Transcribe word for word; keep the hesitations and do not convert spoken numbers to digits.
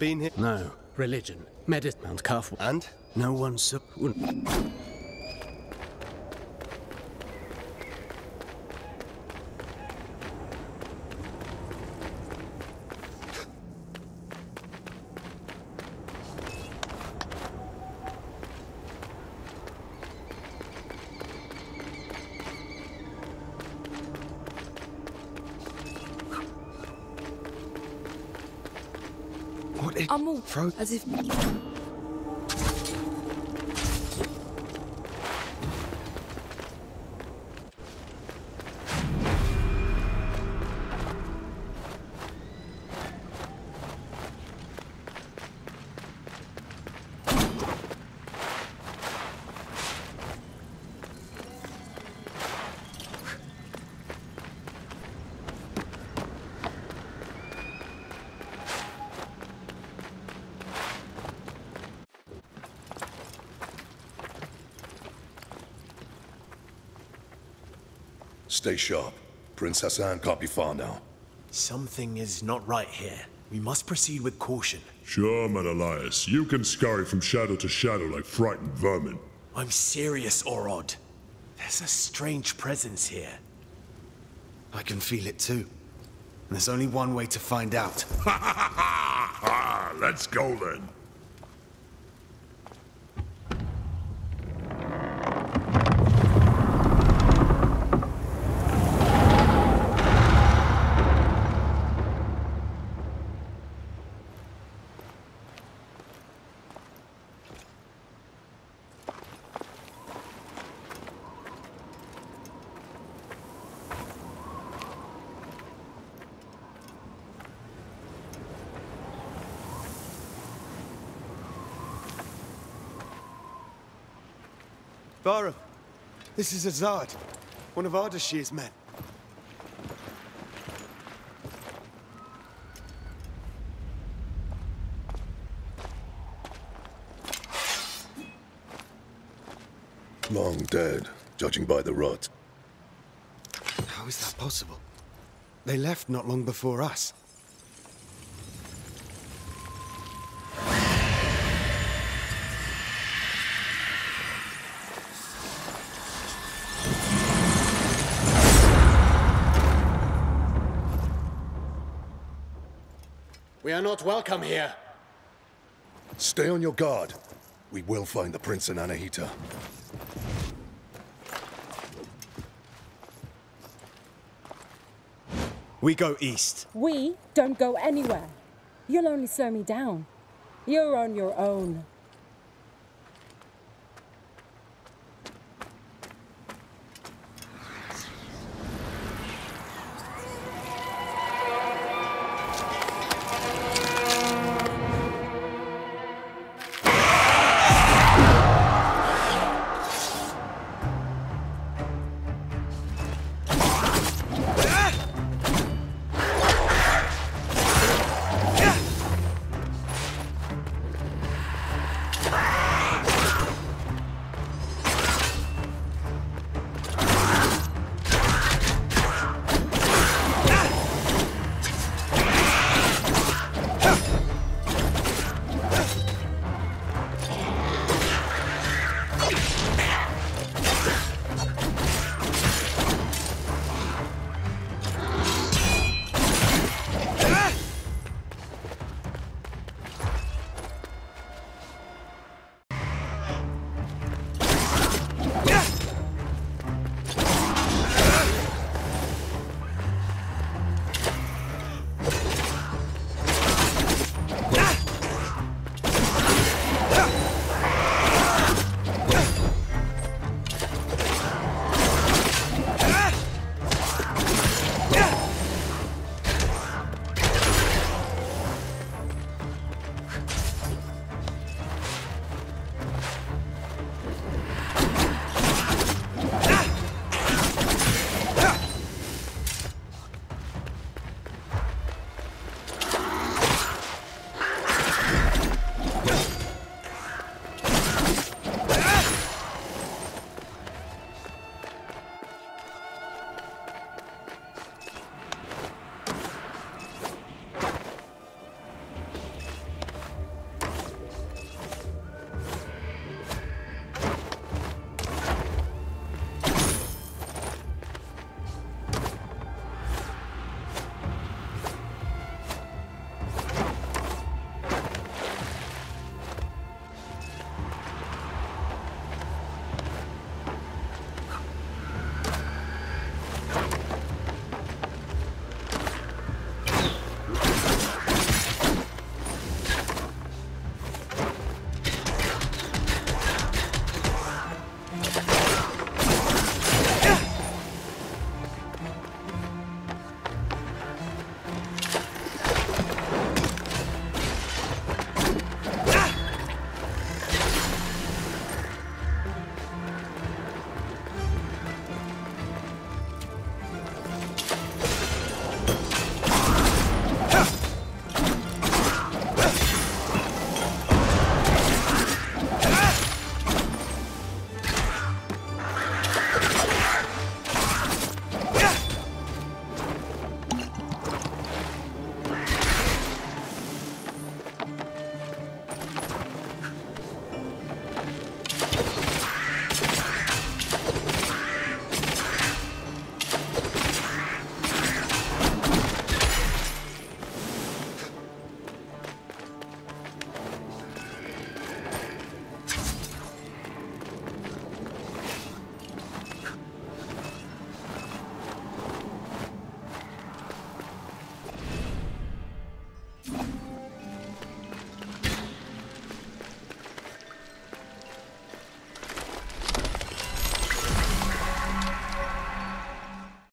been here? No. Religion. Medicine. Mount Careful. And? No one so... What is... I'm all Fro... as if... Stay sharp. Prince Hassan can't be far now. Something is not right here. We must proceed with caution. Sure, man, Elias. You can scurry from shadow to shadow like frightened vermin. I'm serious, Orod. There's a strange presence here. I can feel it too. And there's only one way to find out. Ha ha ha ha! Let's go then. Barum, this is Azad, one of Ardashir's men. Long dead, judging by the rot. How is that possible? They left not long before us. We are not welcome here. Stay on your guard. We will find the Prince and Anahita. We go east. We don't go anywhere. You'll only slow me down. You're on your own.